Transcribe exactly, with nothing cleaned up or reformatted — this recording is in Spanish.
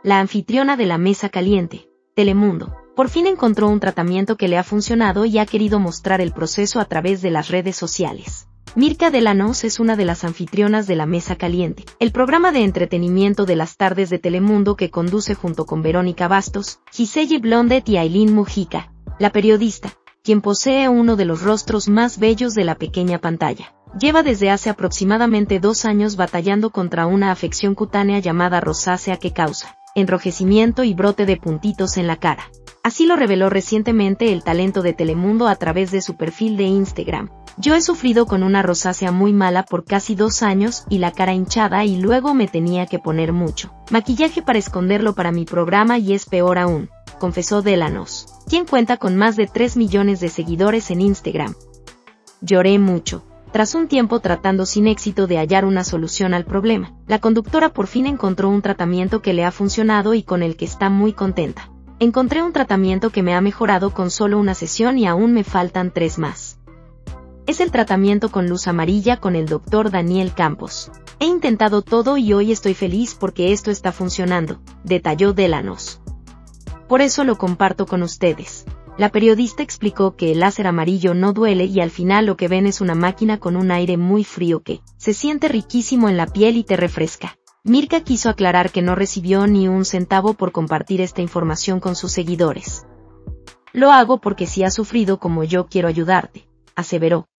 la anfitriona de la Mesa Caliente, Telemundo, por fin encontró un tratamiento que le ha funcionado y ha querido mostrar el proceso a través de las redes sociales. Mirka de Llanos es una de las anfitrionas de La Mesa Caliente, el programa de entretenimiento de las tardes de Telemundo que conduce junto con Verónica Bastos, Giselle Blondet y Aileen Mujica, la periodista, quien posee uno de los rostros más bellos de la pequeña pantalla. Lleva desde hace aproximadamente dos años batallando contra una afección cutánea llamada rosácea que causa enrojecimiento y brote de puntitos en la cara. Así lo reveló recientemente el talento de Telemundo a través de su perfil de Instagram. Yo he sufrido con una rosácea muy mala por casi dos años y la cara hinchada y luego me tenía que poner mucho maquillaje para esconderlo para mi programa y es peor aún, confesó de Llanos, quien cuenta con más de tres millones de seguidores en Instagram. Lloré mucho. Tras un tiempo tratando sin éxito de hallar una solución al problema, la conductora por fin encontró un tratamiento que le ha funcionado y con el que está muy contenta. Encontré un tratamiento que me ha mejorado con solo una sesión y aún me faltan tres más. Es el tratamiento con luz amarilla con el doctor Daniel Campos. He intentado todo y hoy estoy feliz porque esto está funcionando, detalló de Llanos. Por eso lo comparto con ustedes. La periodista explicó que el láser amarillo no duele y al final lo que ven es una máquina con un aire muy frío que se siente riquísimo en la piel y te refresca. Mirka quiso aclarar que no recibió ni un centavo por compartir esta información con sus seguidores. Lo hago porque si has sufrido como yo quiero ayudarte, aseveró.